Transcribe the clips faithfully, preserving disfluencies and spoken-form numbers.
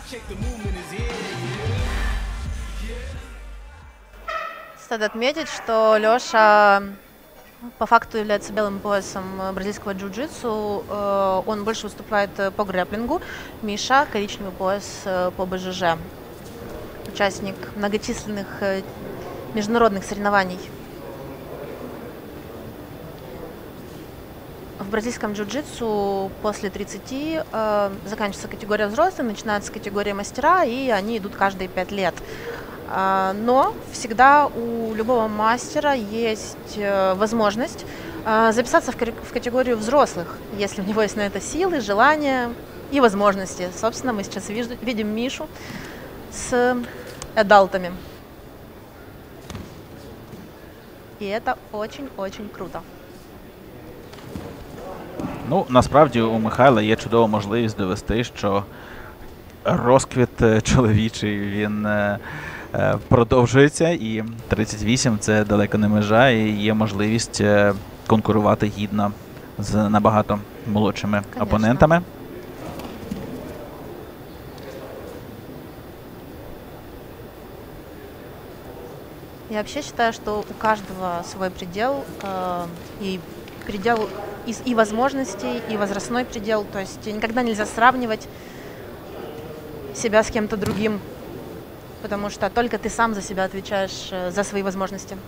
Стоит отметить, что Леша по факту является белым поясом бразильского джиу-джитсу. Он больше выступает по грэпплингу. Миша — коричневый пояс по БЖЖ. Участник многочисленных международных соревнований. В бразильском джиу-джитсу после тридцати э, заканчивается категория взрослых, начинается категория мастера, и они идут каждые пять лет. Э, но всегда у любого мастера есть э, возможность э, записаться в, в категорию взрослых, если у него есть на это силы, желания и возможности. Собственно, мы сейчас виж, видим Мишу с адалтами. И это очень-очень круто. Ну, насправді у Михайла є чудова можливість довести, що розквіт чоловічий, він е, е, продовжується, і тридцять вісім – це далеко не межа, і є можливість е, конкурувати гідно з набагато молодшими Конечно. опонентами. Я вообще считаю, что у каждого свой предел, э, и предел и, и возможностей, и возрастной предел. То есть никогда нельзя сравнивать себя с кем-то другим, потому что только ты сам за себя отвечаешь, э, за свои возможности.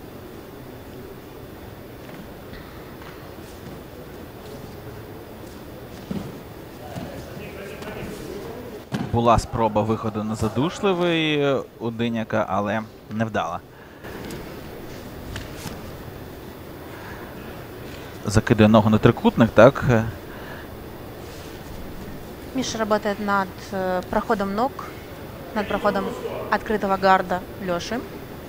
Була спроба виходу на задушливий у Диняка, але невдала. Закидує ногу на трикутник, так? Миша работает над э, проходом ног, над проходом открытого гарда Лёши.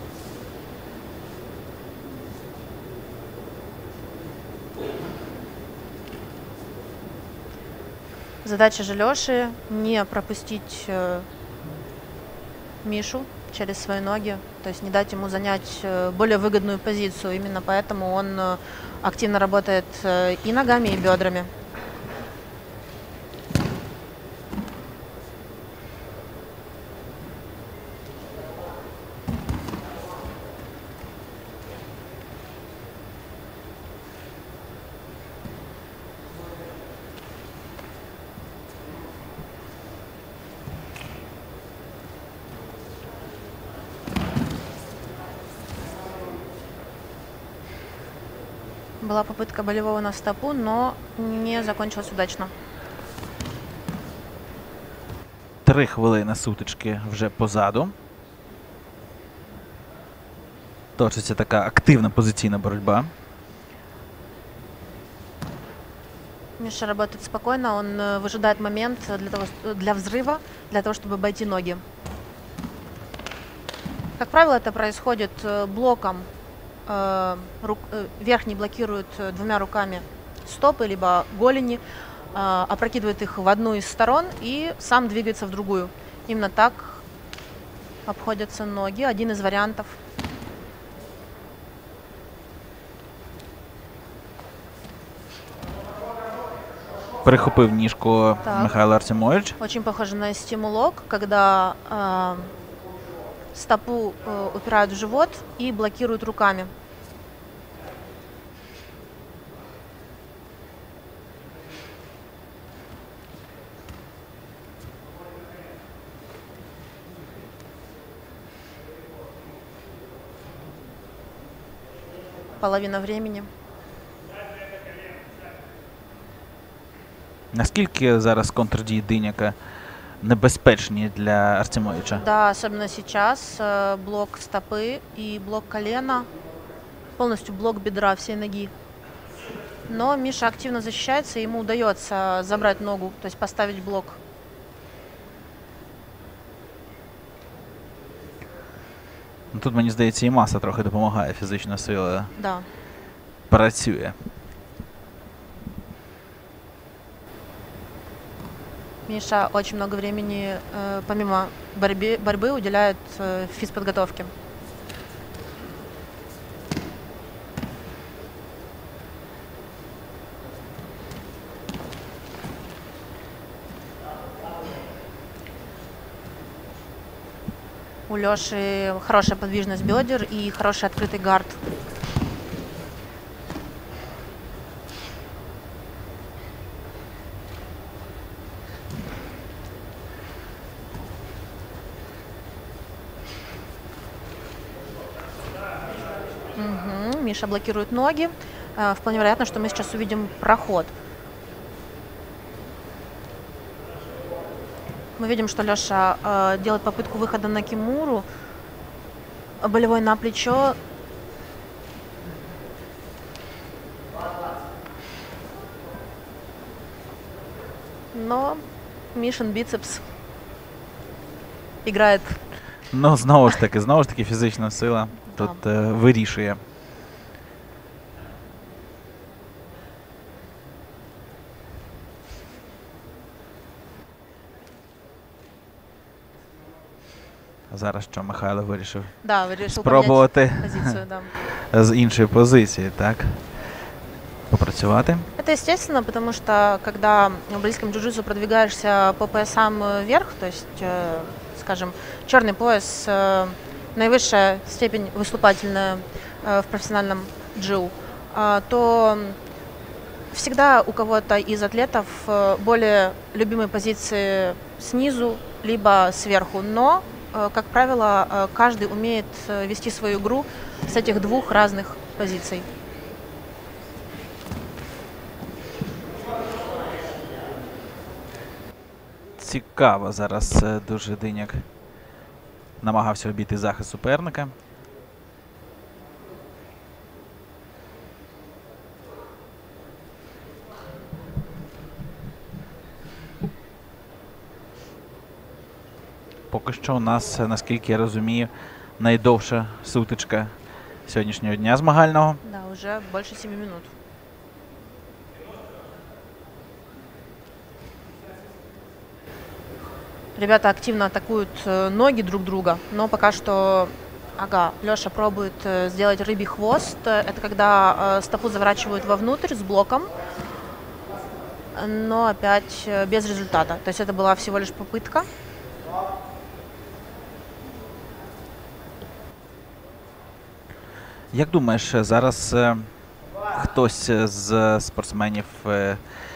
Задача же Лёши не пропустить э, Мишу через свои ноги, то есть не дать ему занять э, более выгодную позицию. Именно поэтому он э, активно работает э, и ногами, и бедрами. Была попытка болевого на стопу, но не закончилась удачно. Три хвилини сутички вже позаду. Точиться така активна позиційна боротьба. Миша работает спокойно, он выжидает момент для, того, для взрыва, для того, чтобы обойти ноги. Как правило, это происходит блоком. Рук, верхний блокирует двумя руками стопы, либо голени, опрокидывает их в одну из сторон и сам двигается в другую. Именно так обходятся ноги. Один из вариантов. Перехопив ніжку Так. Михайло Артемович. Очень похоже на стимулок, когда э, стопу э, упирают в живот и блокируют руками. Половина времени. Наскільки зараз контрдії Диняка небезпечні для Артемовича? Да, особенно сейчас. Э, блок стопы и блок колена. Полностью блок бедра всей ноги. Но Миша активно защищается, и ему удается забрать ногу, то есть поставить блок. Ну, тут, мені здається, і маса трохи допомагає, фізична сила Да. працює. Миша очень много времени, э, помимо борьбы, борьбы уделяет э, физподготовке. У Лёши хорошая подвижность бедер и хороший открытый гард. Угу. Миша блокирует ноги. Вполне вероятно, что мы сейчас увидим проход. Мы видим, что Лёша э, делает попытку выхода на кимуру. Болевой на плечо. Но Мишин біцепс грає. Ну, знову ж таки, знову ж таки фізична сила тут Да. е, вирішує. Зараз що Михайло вирішив Да, вирішив спробувати позицію, да. з іншої позиції, так? Попрацювати. Это естественно, потому что когда в бразильском джиу-джитсу продвигаешься по поясам вверх, то есть, э, скажем, черный пояс, э, наивысшая степень выступательная э, в профессиональном джиу, э, то всегда у кого-то из атлетов э, более любимые позиции снизу, либо сверху, но, э, как правило, э, каждый умеет э, вести свою игру с этих двух разных позиций. Цікаво зараз е, дуже Диняк намагався обійти захист суперника. Поки що у нас, е, наскільки я розумію, найдовша сутичка сьогоднішнього дня змагального. Да, уже больше семи минут. Ребята активно атакуют э, ноги друг друга, но пока что, ага, Лёша пробует э, сделать рыбий хвост. Э, Это когда э, стопу заворачивают вовнутрь с блоком, но опять э, без результата. То есть это была всего лишь попытка. Як думаєш, е, зараз е, хтось з спортсменів е,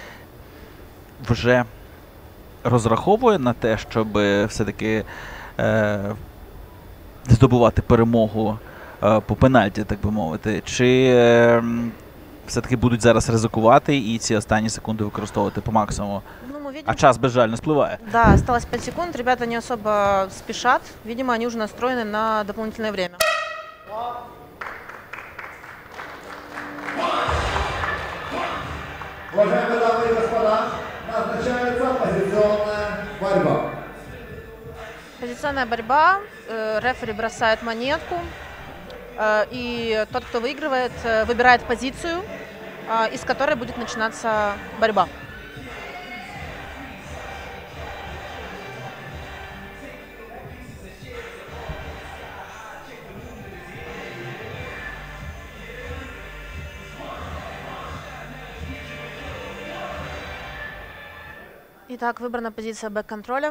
вже розраховує на те, щоб е, все-таки е, здобувати перемогу е, по пенальті, так би мовити? Чи е, м, все-таки будуть зараз ризикувати і ці останні секунди використовувати по максимуму? Ну, мы видим, А час безжально спливає. да, осталось пять секунд, ребята не особо спешат. Видимо, они уже настроены на дополнительное время. Уважаемые дамы и господа, назначается позиционная борьба. Позиционная борьба, э, рефери бросает монетку, э, и тот, кто выигрывает, э, выбирает позицию, э, из которой будет начинаться борьба. Итак, выбрана позиция бэк-контроля.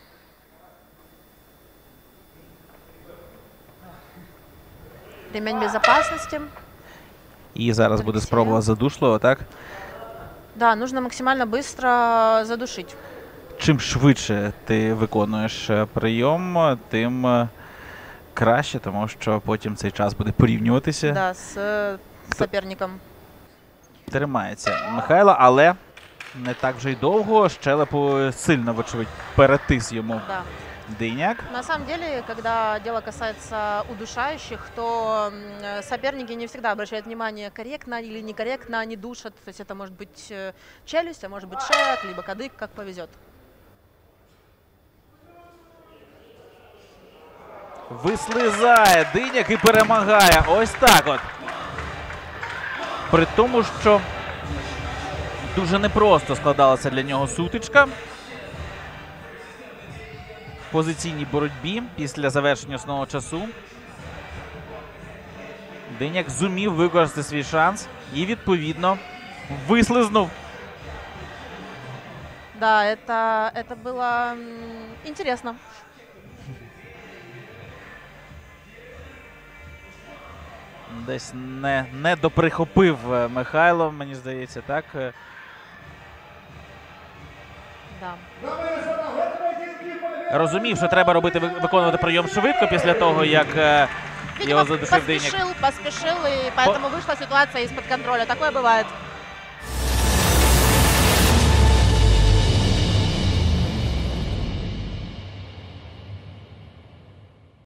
Ремень безопасности. І зараз буде Олексія. спроба задушливо, так? Да, нужно максимально быстро задушить. Чим швидше ти виконуєш е, прийом, е, тим е, краще, тому що потім цей час буде порівнюватися. Да, с э, соперником. Тримається Михайло, але не так вже й довго. Щелепу сильно, вочевидь, перетис йому Да. Диняк. На самом деле, когда дело касается удушающих, то м, э, соперники не всегда обращают внимание, корректно или некорректно они душат. То есть это может быть э, челюсть, а может быть шея, либо кадык, как повезет. Вислизає Диняк і перемагає. Ось так от. При тому, що дуже непросто складалася для нього сутичка. В позиційній боротьбі після завершення основного часу Диняк зумів використати свій шанс і, відповідно, вислизнув. Да, это, это было м, интересно. Десь не, не доприхопив Михайло, мені здається, так? Да. Розумів, що треба робити, виконувати прийом швидко після того, як його Видимо, задушив Дейнік. поспешил, поспешил, и поэтому вышла ситуация из-под контроля. Такое бывает.